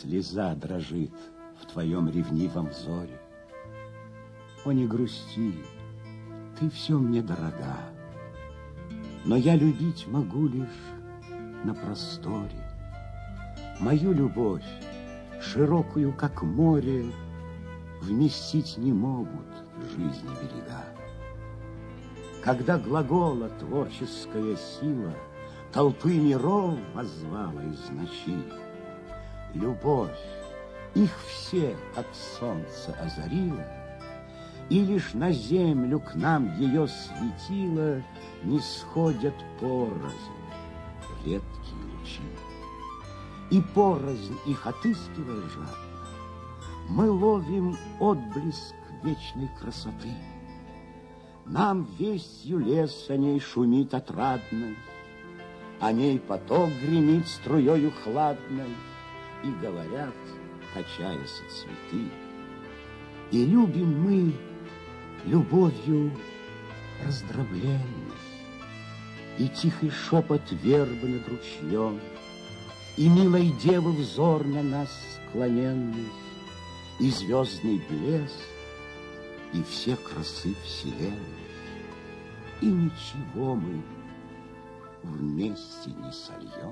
слеза дрожит в твоем ревнивом взоре. О, не грусти, ты все мне дорога, но я любить могу лишь на просторе. Мою любовь, широкую, как море, вместить не могут жизни берега. Когда глагола творческая сила толпы миров воззвала из ночи, любовь их все от солнца озарила, и лишь на землю к нам ее светило не сходят порознь редкие лучи. И порознь их отыскивая жадно, мы ловим отблеск вечной красоты. Нам вестью лес о ней шумит отрадно, о ней поток гремит струёю хладной, и говорят, качаясь цветы. И любим мы любовью раздробленной, и тихий шепот вербы над ручьем, и милой девы взор на нас склоненный, и звездный блеск, и все красы вселенной. И ничего мы вместе не сольем,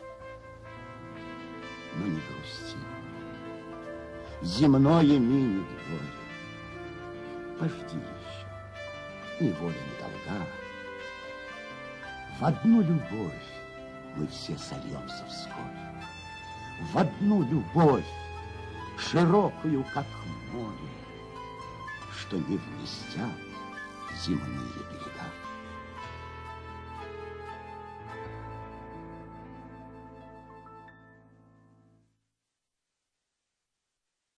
но не грусти. Земное минит горе. Пожди еще, неволя недолга. В одну любовь мы все сольемся вскоре. В одну любовь, широкую, как море, что не вместят земные